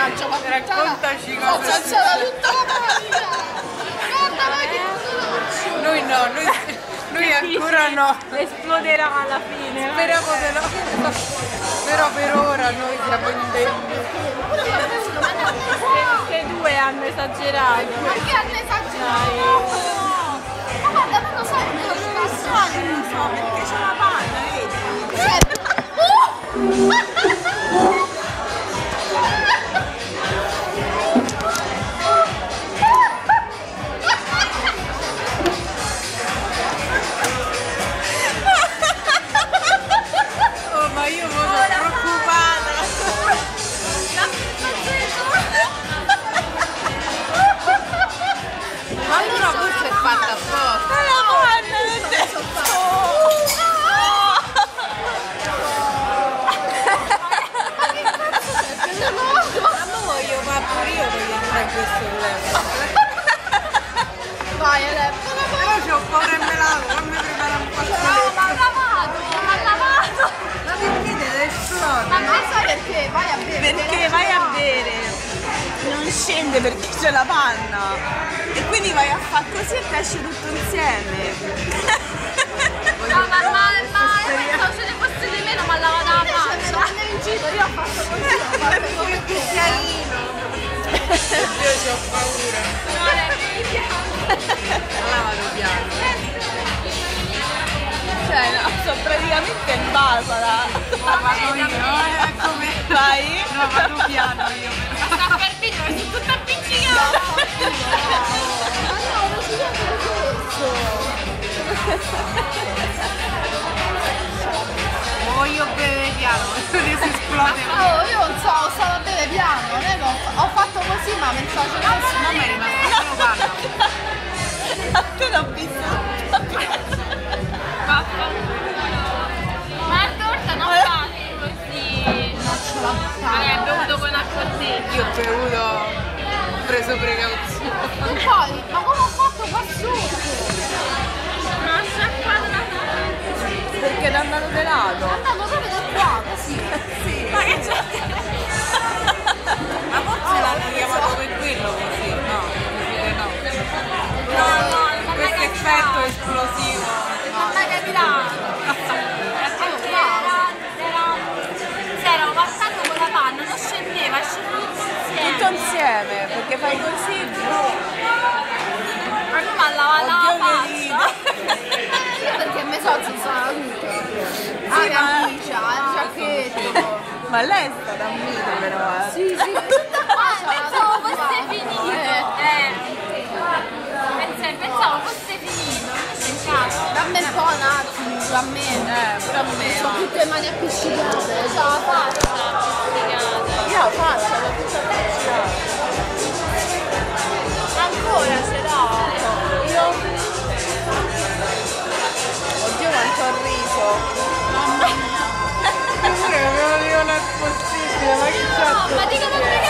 mannaggia, ma raccontaci ho cosa alzato tutta la pagina. Guarda che noi no, noi ancora no. Esploderà alla fine. Speriamo di no. Però per ora noi siamo indenni. Queste due hanno esagerato. ma che hanno esagerato? Ma guarda, non lo so, non lo so, Perché c'è la panna, vedi? Oh, ma io sono preoccupata. Ma allora forse è fatta apposta. La panna non c'è. Ma pure io voglio entrare in questo level. vai, Ele. Però c'ho paura e me lavo, fammi preparare un No, fazzoletto. ma lavato, ma lavato. Ma perché deve esplodere? Ma non sai perché? Vai a bere. Perché vai a bere, non scende perché c'è la panna e quindi vai a fare così e ti esce tutto insieme. No, ma io pensavo ce ne fosse di meno, ma lavata la faccia. Ma in giro, io ho fatto così, ho fatto come Cucchiaino. Io ho paura. Lavalo piano. Cioè, no, sono praticamente in basala. Vado io, come? Vai? No, vado piano io. sta per dire, sono tutta appiccicata. Ma no, non si vede questo. Voglio bere piano, perché si esplode. Oh, io non so, ho stato a bere piano, non è che ho fatto così, ma pensavo ce ne fosse Non mi è rimasto solo panno. A te l'ho visto. Ma la torta non fa così. Non ce l'ho fatta. Hai bevuto con accortezza. Io ho bevuto, ho preso precauzione. E poi, ma come ho fatto qua sotto? Non ho sciacquato la perché ti hanno pelato. Andando proprio da qua, così. Sì. Ma che c'è? Ma forse l'hanno chiamato per quello così, no? No. Questo effetto esplosivo. Non mi è capitato. Se ero passato con la panna, non scendeva, scendeva tutto insieme, perché fai così, Ma lui mi ha lavato la Oddio, faccia. Perché mi so ci sono tutto. Ah, ma- camicia, il giacchetto. ma lei è stata un mito però, Sì, sì, tutta qua. Pensavo fosse finito. Pensavo fosse finito. Dammi un po' un attimo, a me. pure a me. Ho tutte le mani appiccicate. C'ho la faccia appiccicata. Io la faccio, l'ho tutta appiccicata. Ancora ce l'ho. Io. Oddio quanto ho riso. Pure non è possibile, ma che c'è? No, ma dico non